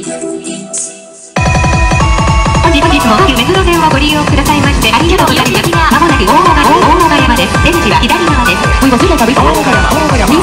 本日も東急目黒線をご利用くださいましてありがとうございます。まもなく大野ヶ山です。出口は左側です。